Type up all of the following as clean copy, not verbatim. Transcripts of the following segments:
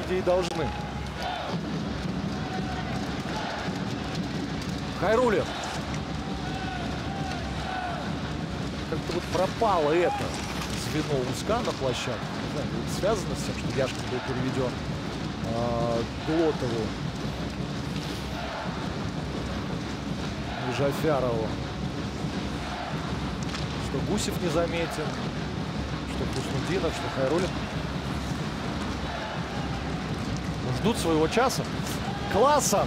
идее, должны. Хайруллин. Как-то вот пропало это звено УСКА на площадке. Не знаю, это связано с тем, что Яшкин был переведен Глотову и Джафярову. Что Гусев не заметен, что Хуснудинов, что Хайруллин. Ждут своего часа. Класса!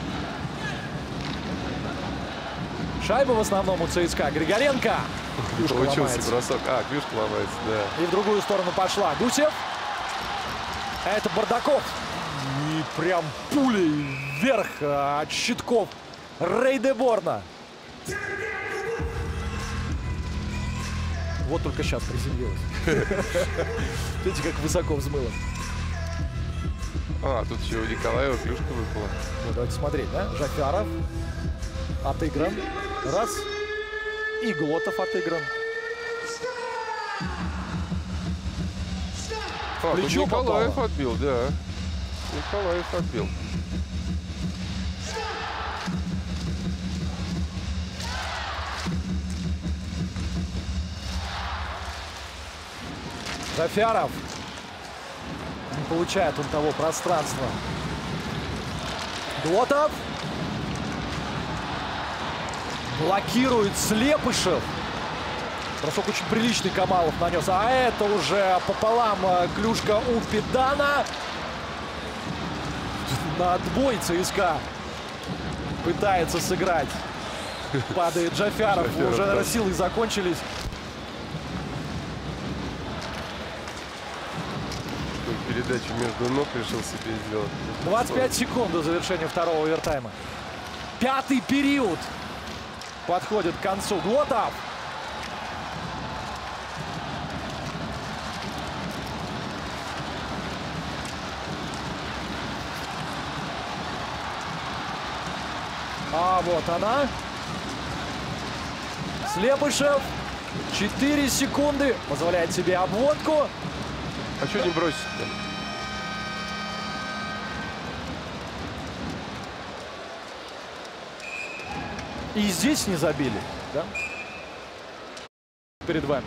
Шайба в основном у ЦСКА. Григоренко. Получился бросок. Клюшка ломается, да. И в другую сторону пошла. Гусев. Это Бардаков. И прям пулей вверх от щитков Рейдеборна. Вот только сейчас приземлилась. Видите, как высоко взмыло. Тут еще у Николаева клюшка выпала. Вот, давайте смотреть, да? Джафяров отыгран. Раз. И Глотов отыгран. Плечо Николаев попало. отбил, да. Николаев отбил. Джафяров. Не получает он того пространства. Глотов. Блокирует Слепышев. Бросок очень приличный Камалов нанес. А это уже пополам клюшка у Педана. На отбой ЦСКА пытается сыграть. Падает Джафяров. Уже, наверное, силы закончились. Передачу между ног решил себе сделать. 25 секунд до завершения второго овертайма. Пятый период подходит к концу. Глотов. А вот она. Слепышев. 4 секунды. Позволяет себе обводку. А что не бросить-то? И здесь не забили, да? Перед вами.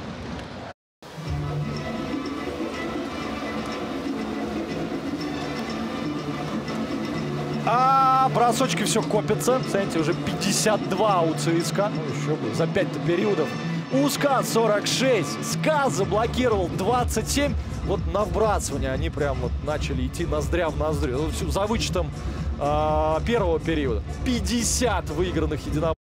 Бросочки все копятся. Смотрите, уже 52 у ЦСКА. Ну, еще бы, за 5 периодов. У СКА 46. СКА заблокировал 27. Вот на вбрасывание они прям вот начали идти ноздря в ноздрю. Ну, за вычетом первого периода. 50 выигранных единоборств.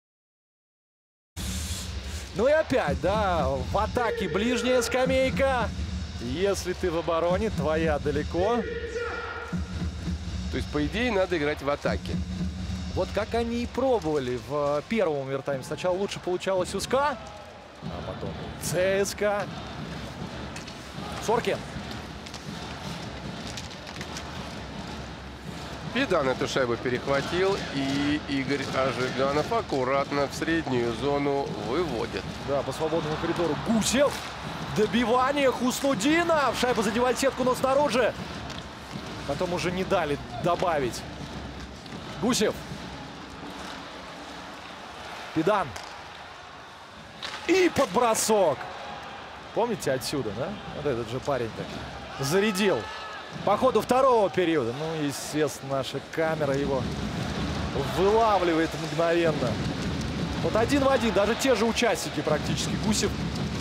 Ну и опять, да, в атаке ближняя скамейка. Если ты в обороне, твоя далеко. То есть, по идее, надо играть в атаке. Вот как они и пробовали в первом овертайме. Сначала лучше получалось у СКА, а потом ЦСКА. Соркин. Педан эту шайбу перехватил, и Игорь Ажиганов аккуратно в среднюю зону выводит. Да, по свободному коридору Гусев. Добивание Хуснудинов. Шайба задевает сетку, но снаружи. Потом уже не дали добавить. Гусев. Педан. И подбросок. Помните отсюда, да? Вот этот же парень так зарядил. По ходу второго периода. Ну, естественно, наша камера его вылавливает мгновенно. Вот один в один. Даже те же участники практически. Гусев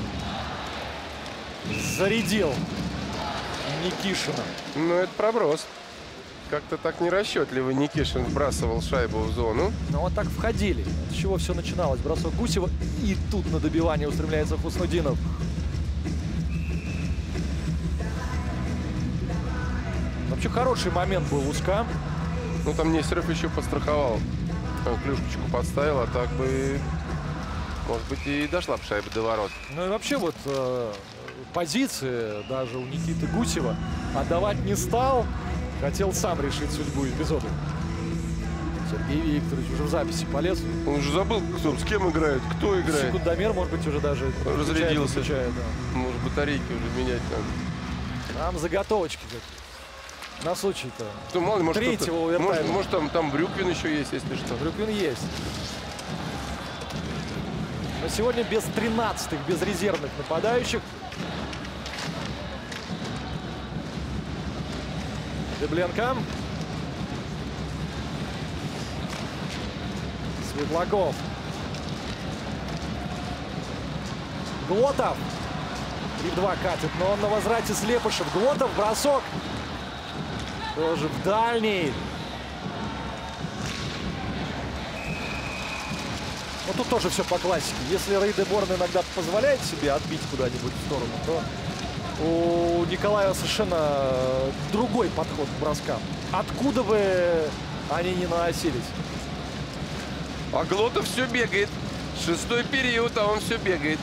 зарядил Никишина. Ну, это проброс. Как-то так нерасчетливо Никишин вбрасывал шайбу в зону. Ну, вот так входили. С чего все начиналось? Бросок Гусева. И тут на добивание устремляется Хуснудинов. Вообще хороший момент был у СКА. Ну, там Нестеров еще подстраховал. Клюшечку подставил, а так бы, может быть, и дошла бы шайба до ворот. Ну и вообще вот позиции даже у Никиты Гусева отдавать не стал. Хотел сам решить судьбу эпизода. Сергей Викторович уже в записи полез. Он уже забыл, кто, с кем играет, кто играет. Секундомер, может быть, уже даже разрядился. Да. Может, батарейки уже менять надо. Там заготовочки На случай-то. Ну, мало ли, может, третьего овертайма. может там Брюквин еще есть, если что. Брюквин есть. Но сегодня без 13-х, без резервных нападающих. Дыбленко. Светлаков. Глотов. 3-2 катит, но он на возврате Слепышев. Глотов, бросок. Тоже в дальний. Ну, тут тоже все по классике. Если Рейде Борн иногда позволяет себе отбить куда-нибудь в сторону, то у Николаева совершенно другой подход к броскам. Откуда бы они ни наносились. А Глотов все бегает. 6-й период, а он все бегает.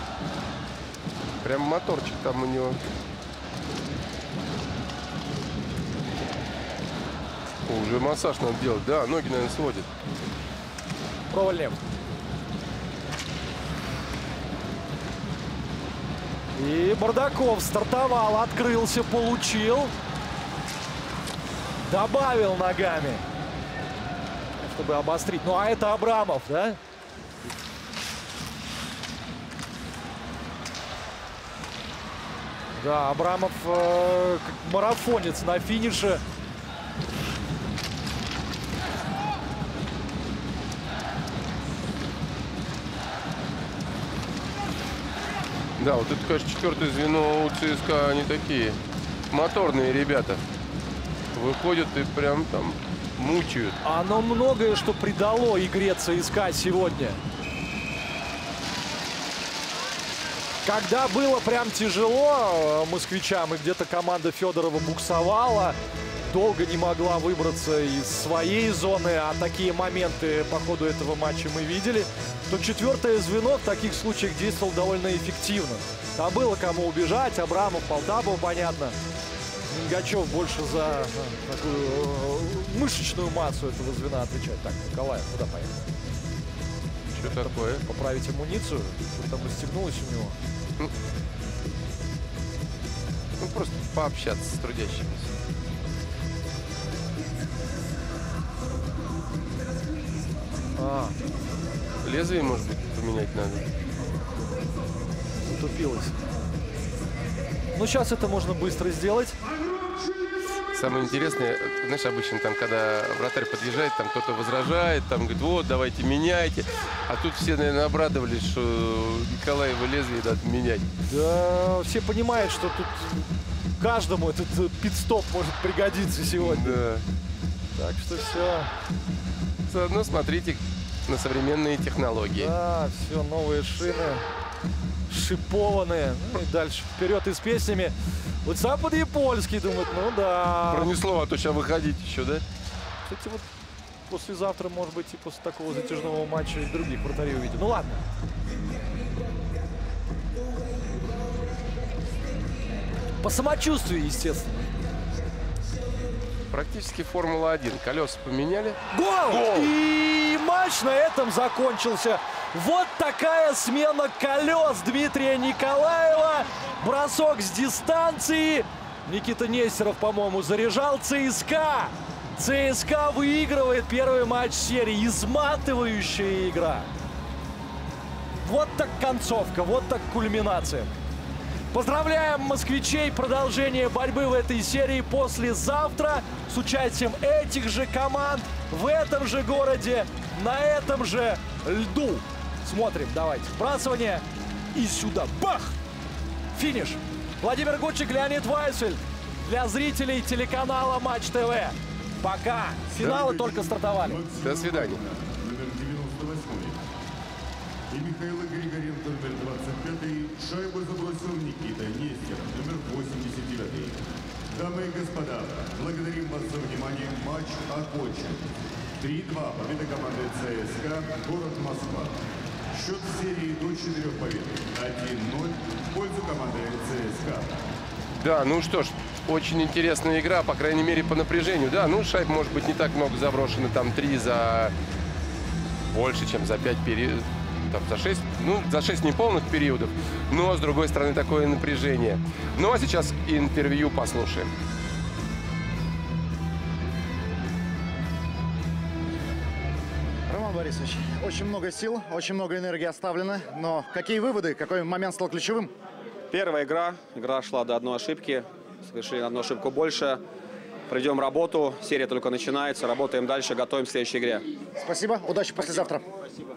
Прям моторчик там у него. О, уже массаж надо делать. Да, ноги, наверное, сводит. Провальнев. И Бардаков стартовал, открылся, получил. Добавил ногами, чтобы обострить. Ну, а это Абрамов, да? Да, Абрамов как марафонец на финише. Да, вот это, конечно, четвертое звено у ЦСКА, они такие моторные ребята. Выходят и прям там мучают. Оно многое, что придало игре ЦСКА сегодня. Когда было прям тяжело москвичам, и где-то команда Федорова буксовала, долго не могла выбраться из своей зоны, а такие моменты по ходу этого матча мы видели, то четвертое звено в таких случаях действовало довольно эффективно. Там было кому убежать, Абрамов, Полтапов, понятно. Мингачев больше за такую мышечную массу этого звена отвечает. Так, Николаев, куда поехал? Что такое? Поправить амуницию? Что там расстегнулось у него? Ну, просто пообщаться с трудящимися. Лезвие, может быть, поменять надо. Затупилось. Ну, сейчас это можно быстро сделать. Самое интересное, знаешь, обычно там, когда вратарь подъезжает, там кто-то возражает, там говорит, вот, давайте меняйте. А тут все, наверное, обрадовались, что Николаева лезвие надо менять. Да, все понимают, что тут каждому этот пит-стоп может пригодиться сегодня. Да. Так что все. Заодно смотрите на современные технологии. Да, все, новые шины. Шипованные. Ну и дальше вперед и с песнями. Вот сам Подъепольский думает, ну да. Пронесло, а то сейчас выходить еще, да? Кстати, вот послезавтра, может быть, и после такого затяжного матча и других вратарей увидим. Ну ладно. По самочувствию, естественно. Практически Формула-1. Колеса поменяли. Гол! Гол! И матч на этом закончился. Вот такая смена колес Дмитрия Николаева. Бросок с дистанции. Никита Нестеров, по-моему, заряжал ЦСКА. ЦСКА выигрывает первый матч серии. Изматывающая игра. Вот так концовка, вот так кульминация. Поздравляем москвичей. Продолжение борьбы в этой серии послезавтра с участием этих же команд в этом же городе, на этом же льду. Смотрим, давайте. Вбрасывание и сюда. Бах! Финиш. Владимир Гудчик, Леонид Вайсвель. Для зрителей телеканала Матч ТВ. Пока. Финалы только стартовали. До свидания. Номер 98. И Михаил Григоренко, номер 25. Шайбу забросил Никита Нестеров, номер 89. Дамы и господа, благодарим вас за внимание. Матч окончен. 3-2. Победа команды ЦСКА, город Москва. Счет в серии до 4 побед. 1-0 в пользу команды ЦСКА. Да, ну что ж, очень интересная игра, по крайней мере, по напряжению. Да, ну шайб, может быть, не так много заброшено, там 3 за больше, чем за 5 периодов. Там за 6, ну, за 6 неполных периодов, но, с другой стороны, такое напряжение. Ну, а сейчас интервью послушаем. Роман Борисович, очень много сил, очень много энергии оставлено. Но какие выводы? Какой момент стал ключевым? Первая игра. Игра шла до одной ошибки. Совершили одну ошибку больше. Пройдем работу. Серия только начинается. Работаем дальше. Готовим к следующей игре. Спасибо. Удачи послезавтра. Спасибо.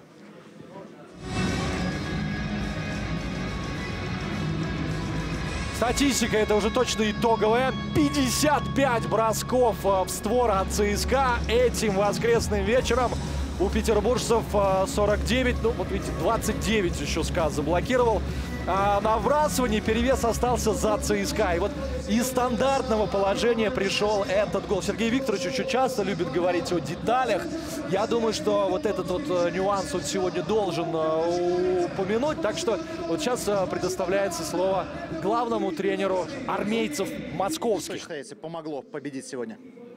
Статистика это уже точно итоговая. 55 бросков в створ от ЦСКА этим воскресным вечером. У петербуржцев 49, ну вот видите, 29 еще СКА заблокировал. А на вбрасывании перевес остался за ЦСКА. И вот из стандартного положения пришел этот гол. Сергей Викторович очень часто любит говорить о деталях. Я думаю, что вот этот вот нюанс он сегодня должен упомянуть. Так что вот сейчас предоставляется слово главному тренеру армейцев московских. Что считаете, помогло победить сегодня?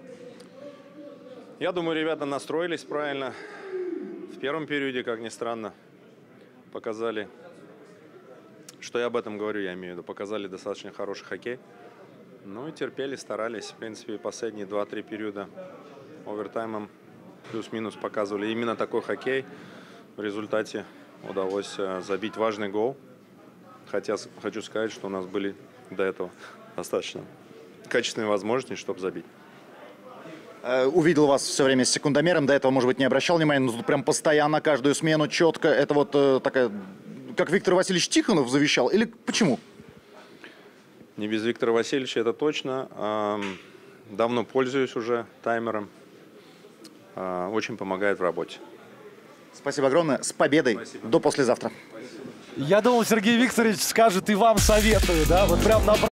Я думаю, ребята настроились правильно. В первом периоде, как ни странно, показали, что я об этом говорю, я имею в виду, показали достаточно хороший хоккей. Ну и терпели, старались. В принципе, последние 2-3 периода овертаймом плюс-минус показывали именно такой хоккей. В результате удалось забить важный гол. Хотя хочу сказать, что у нас были до этого достаточно качественные возможности, чтобы забить. Увидел вас все время с секундомером, до этого, может быть, не обращал внимания, но тут прям постоянно, каждую смену, четко. Это вот такая, как Виктор Васильевич Тихонов завещал, или почему? Не без Виктора Васильевича, это точно. Давно пользуюсь уже таймером. Очень помогает в работе. Спасибо огромное. С победой. Спасибо. До послезавтра. Я думал, Сергей Викторович скажет и вам советую, да, вот прям на